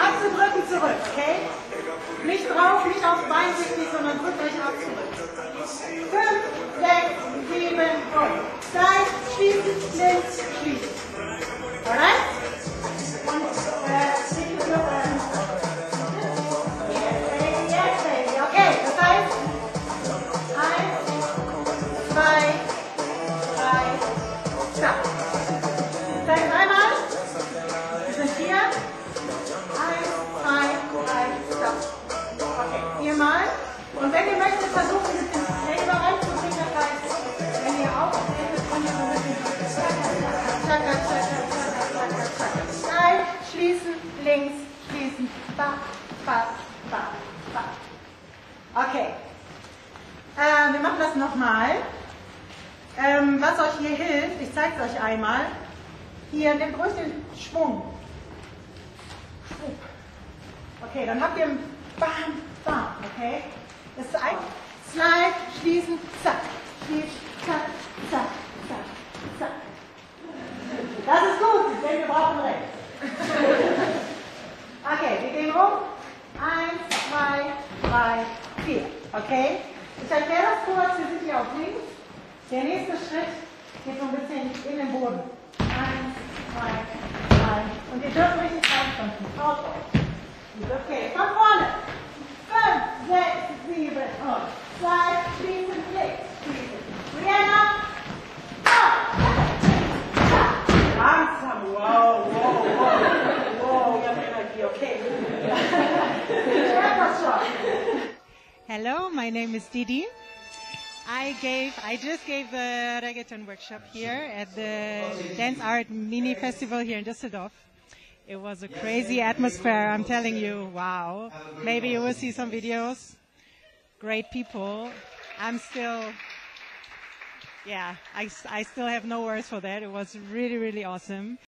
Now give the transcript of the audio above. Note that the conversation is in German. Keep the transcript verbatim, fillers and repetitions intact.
Achse drücken zurück, okay? Nicht drauf, nicht aufs Bein richtig, sondern drückt euch ab zurück. Fünf, sechs, sieben und Zeit, schließen, links, schließen. Alright? Und äh, nicht für euren Yes, baby, yes, baby. Okay, das heißt, eins, zwei, drei, stopp. Zeig dreimal. Wir sind vier. Eins, zwei, drei, stopp. Okay, viermal. Und wenn ihr möchtet, versucht ein bisschen selber reinzubringen, das heißt, wenn ihr aufsteht, könnt ihr so ein bisschen tschakka, tschakka, tschakka, tschakka, tschakka. Drei, schließen, links, schließen, ba, ba, ba, ba. Okay. Äh, wir machen das nochmal. Ähm, was euch hier hilft, ich zeige es euch einmal. Hier, nehmt ruhig den Schwung. Schwung. Okay, dann habt ihr ein Bam, Bam, okay? Das ist ein Slide, schließen, zack, schließen, zack, zack, zack, zack. Das ist gut, denn wir brauchen rechts. Okay, wir gehen rum. Eins, zwei, drei, vier. Okay? Ich erkläre das kurz, wir sind hier auf links. Der nächste Schritt geht so ein bisschen in den Boden. Eins, zwei, drei. Und ihr dürft richtig reinstampfen. Traut euch. Okay, von vorne. Fünf, sechs, sieben und zwei, schließen, links, schließen. Rihanna. Langsam. Wow, wow, wow. Wow, ihr habt Energie, okay. Hello, my name is Deedee. I gave, I just gave the Reggaeton workshop here at the Dance Art Mini Festival here in Düsseldorf. It was a crazy atmosphere, I'm telling you, wow. Maybe you will see some videos. Great people. I'm still, yeah, I, I still have no words for that. It was really, really awesome.